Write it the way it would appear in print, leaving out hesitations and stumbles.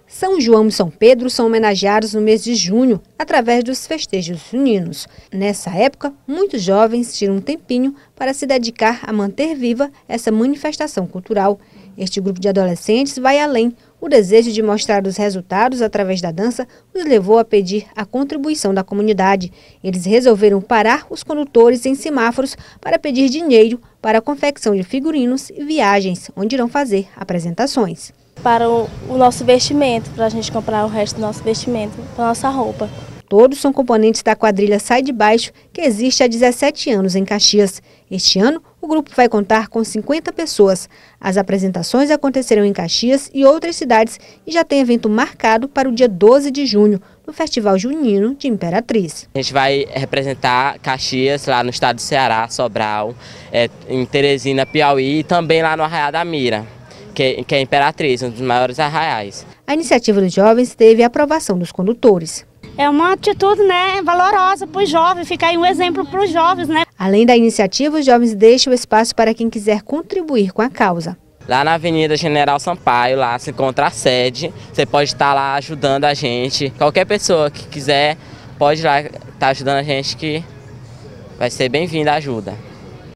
São João e São Pedro são homenageados no mês de junho, através dos festejos juninos. Nessa época, muitos jovens tiram um tempinho para se dedicar a manter viva essa manifestação cultural. Este grupo de adolescentes vai além. O desejo de mostrar os resultados através da dança os levou a pedir a contribuição da comunidade. Eles resolveram parar os condutores em semáforos para pedir dinheiro para a confecção de figurinos e viagens, onde irão fazer apresentações. Para o nosso vestimento, para a gente comprar o resto do nosso vestimento, para a nossa roupa. Todos são componentes da quadrilha Sai de Baixo, que existe há 17 anos em Caxias. Este ano, o grupo vai contar com 50 pessoas. As apresentações acontecerão em Caxias e outras cidades e já tem evento marcado para o dia 12 de junho, no Festival Junino de Imperatriz. A gente vai representar Caxias, lá no estado do Ceará, Sobral, em Teresina, Piauí e também lá no Arraial da Mira, que é Imperatriz, um dos maiores arraiais. A iniciativa dos jovens teve a aprovação dos condutores. É uma atitude, valorosa para os jovens, fica aí um exemplo para os jovens, Além da iniciativa, os jovens deixam o espaço para quem quiser contribuir com a causa. Lá na Avenida General Sampaio, lá se encontra a sede, você pode estar lá ajudando a gente. Qualquer pessoa que quiser pode ir lá estar ajudando a gente, que vai ser bem-vinda a ajuda.